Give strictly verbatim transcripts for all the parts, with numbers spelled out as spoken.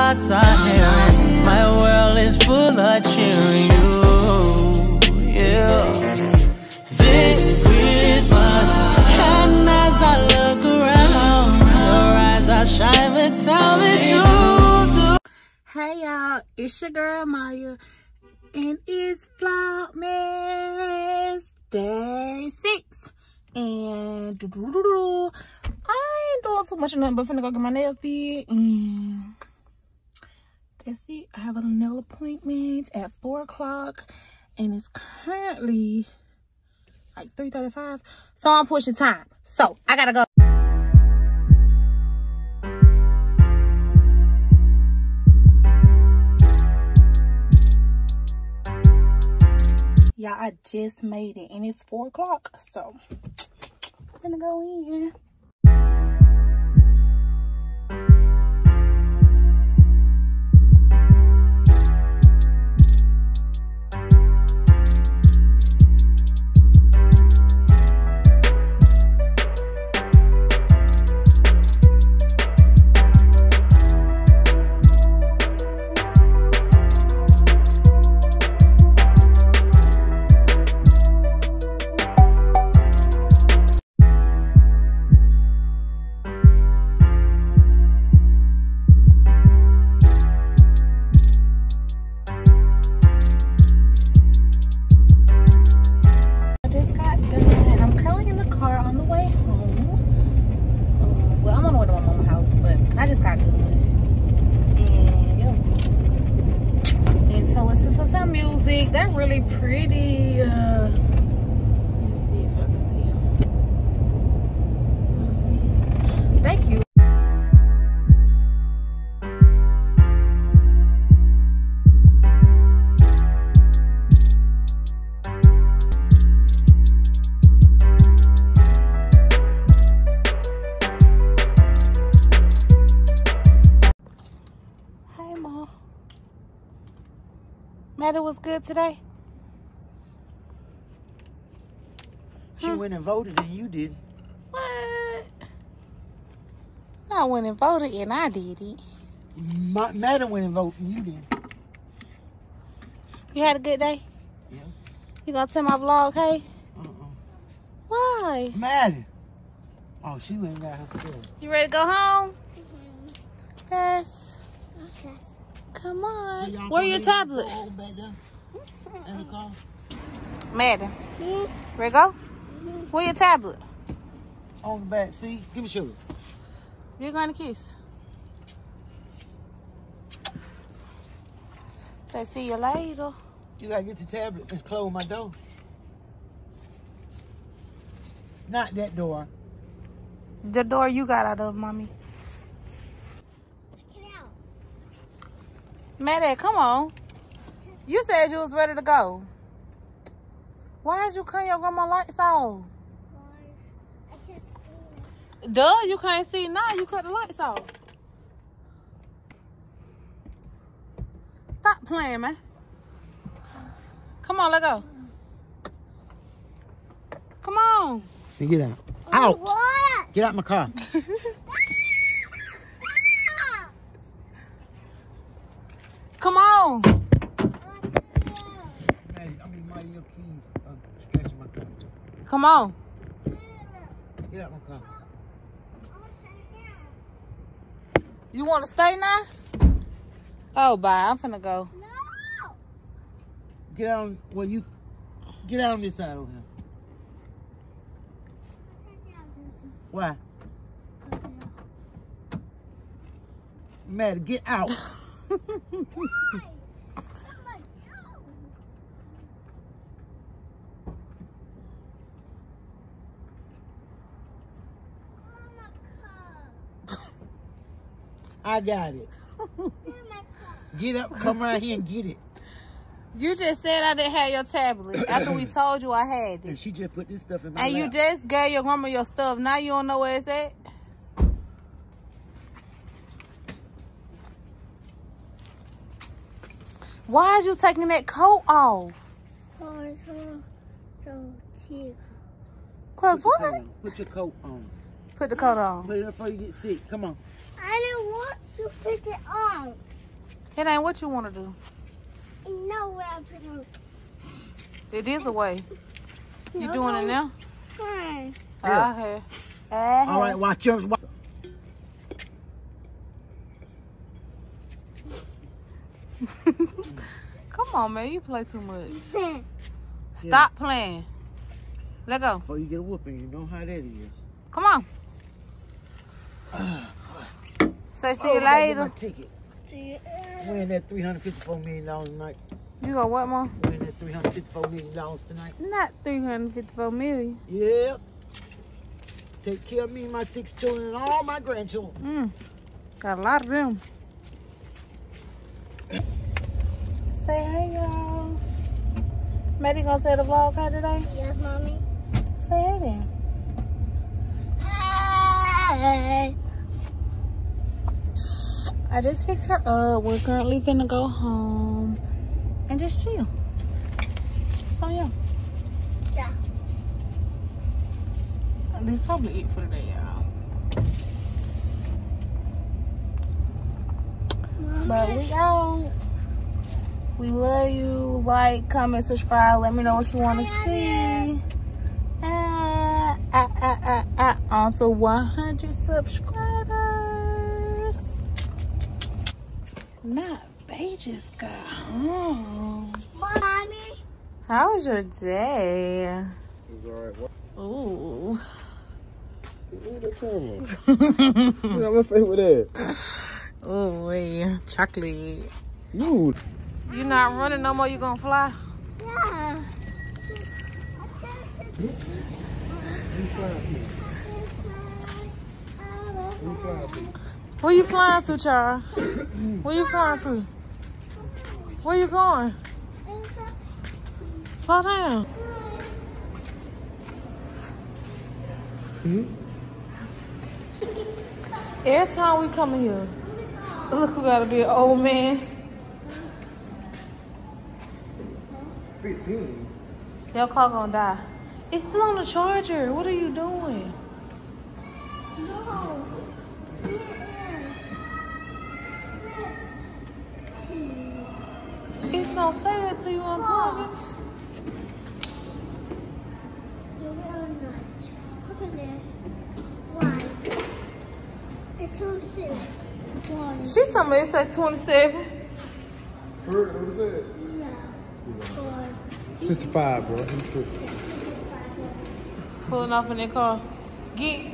hearts are hearing. My world is full of cheering you. Yeah. This Christmas, and as I look around, your eyes are shining, tell me you do. Hey y'all, it's your girl Maya, and it's Vlogmas Day six. And doo -doo -doo -doo. I ain't doing too much of nothing but finna go get my nails did. And that's it. I have a nail appointment at four o'clock. And it's currently like three thirty-five. So I'm pushing time. So I gotta go. Y'all, I just made it and it's four o'clock. So I'm gonna go in. They're really pretty. Uh, let's see if I can see them. Let's see. Thank you. Hey, Mom. Maddie was good today? She huh? went and voted and you did. What? I went and voted and I did it. My, Maddie went and voted and you did. You had a good day? Yeah. You gonna tell my vlog, hey? Uh-uh. Why? Maddie. Oh, she went and got her stuff. You ready to go home? Mm-hmm. Yes. Yes. Come on. So Where your tablet? Go back there in the car. Madden. Mm-hmm. Ready to go? Mm-hmm. Where your tablet? On the back. See? Give me sugar. You're going to kiss. Say, see you later. You gotta get your tablet and close my door. Not that door. The door you got out of, Mommy. Get out. Madden, come on. You said you was ready to go. Why did you cut your grandma lights off? Guys, I can't see. Duh, you can't see now. You cut the lights off. Stop playing, man. Come on, let go. Come on. Then get out. Out. What? Get out my car. Come on. Hey, I mean, my your keys are scratching my car. Come on. Get out my car. You want to stay now? Oh, bye. I'm finna go. No. Get out. Well, you get out on this side over here. Why? Maddie, get out. I got it. Get up, come around here and get it. You just said I didn't have your tablet after we told you I had And it. she just put this stuff in my And lap. you just gave your grandma your stuff. Now you don't know where it's at? Why is you taking that coat off? Oh, it's so, so cute. Cause Put your what? coat on. Put your coat on. Put the coat on. Put it on before you get sick. Come on. I didn't want to pick it on. It ain't what you want to do. No way I put on. It is a way. You No, doing no. it now? Hmm. Uh-huh. Uh-huh. All right, watch your. Watch. Come on, man. You play too much. Hmm. Stop playing. Let go. Before you get a whooping, you know how that is. Come on. Say see Oh, you I gotta get later. my ticket. Win that three hundred fifty-four million dollars tonight. You go what, Mom? Win that three hundred fifty-four million dollars tonight. Not three hundred fifty-four million. Yeah. Take care of me, my six children, and all my grandchildren. Mm. Got a lot of them. Say hey, y'all. Maddie gonna say the vlog hi today? Yes, mommy. Say hey then. Hey. I just picked her up. We're currently finna go home and just chill. So yeah. Yeah. That's probably it for today, y'all. But we out. We love you. Like, comment, subscribe. Let me know what you want to see. Ah, ah, ah, ah, ah. On to one hundred subscribers. Not Pages got home. Mommy. How was your day? It was alright. Ooh. Ooh, the camera. You got my face with that. Ooh, yeah. Chocolate. You. You not running no more, you gonna fly? Yeah. Where you flying to, Chara? Where you flying to? Where you going? Slow down. Hmm? Every time we come in here, look who gotta be an old man. fifteen. Your car gonna die. It's still on the charger. What are you doing? No. It's gonna stay there till you unplug it. Look at there. One. It's all six. One. She told me it said twenty-seven. Heard what it said? Yeah. Four. sixty-five, bro. I'm sure. Pulling off in their car. Get.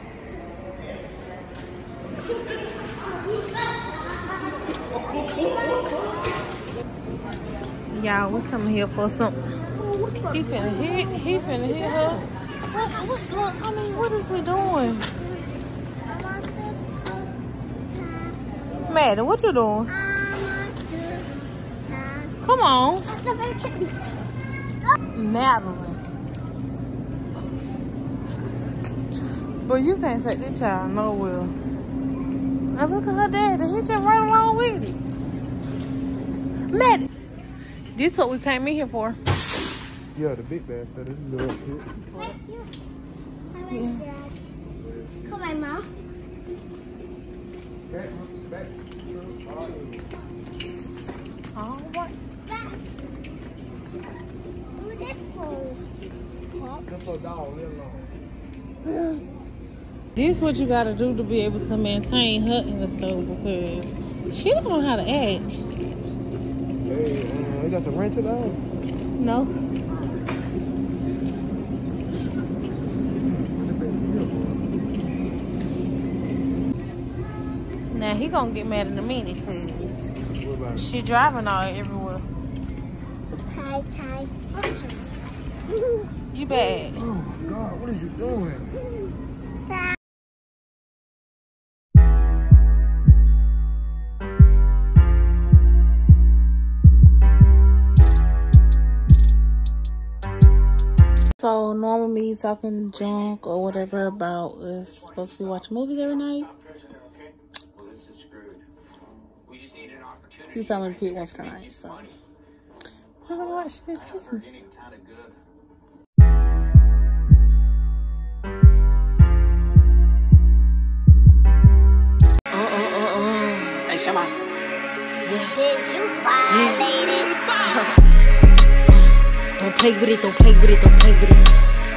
Y'all, we coming here for some. He finna hit. He finna hit her. What? What's going? I mean, what is we doing? Maddie, what you doing? Come on, Madeline. But you can't take this child nowhere. Now look at her daddy. He just right along with it. Maddie, this what we came in here for. Yeah, the big bag for this little shit. Thank you. Yeah. Come on, Mom. All right. Who's this for? That's for a dog, leave it alone. This what you gotta do to be able to maintain her in the stove because she don't know how to act. Hey, uh, you got some ranch in there? No. Now he gonna get mad in a minute because What about it? she driving all everywhere. Tie, tie. You bad. Oh my God, what is you doing? So normal me talking junk or whatever about us supposed to be watching movies every night. He told me to pick one for tonight, so we're gonna watch this Christmas. Uh, uh, uh, uh. Hey, Shema. Did you violate it? Don't play with it, don't play with it, don't play with it.